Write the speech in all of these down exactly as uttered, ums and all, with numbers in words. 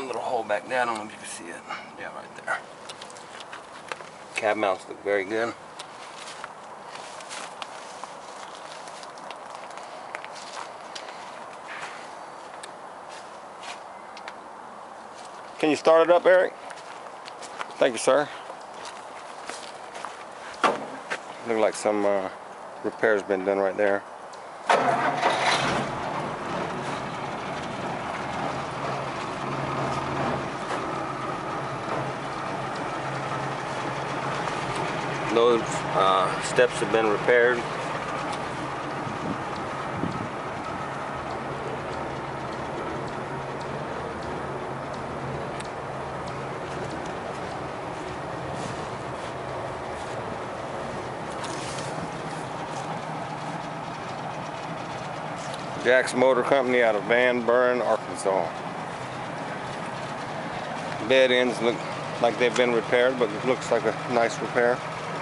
one little hole back there. I don't know if you can see it. Yeah, right there. Cab mounts look very good. Can you start it up, Eric? Thank you, sir. Look like some uh, repairs been done right there. Those uh, steps have been repaired. Jack's Motor Company out of Van Buren, Arkansas. Bed ends look like they've been repaired, but it looks like a nice repair.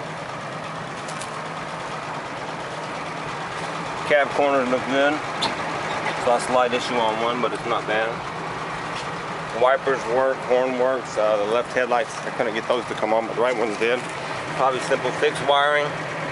Cab corners look good. Saw a slight issue on one, but it's not bad. Wipers work, horn works. Uh, the left headlights, I couldn't get those to come on, but the right ones did. Probably simple fixed wiring.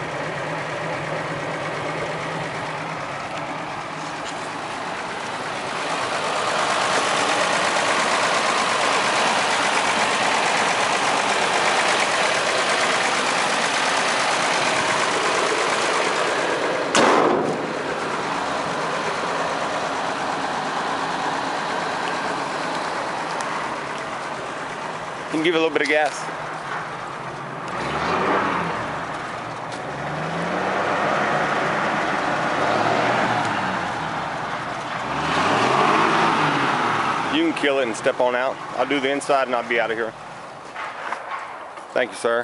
You can give it a little bit of gas. You can kill it and step on out. I'll do the inside and I'll be out of here. Thank you, sir.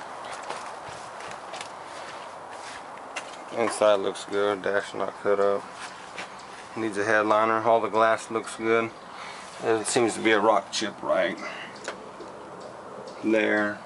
Inside looks good. Dash not cut up. Needs a headliner. All the glass looks good. It seems to be a rock chip right there.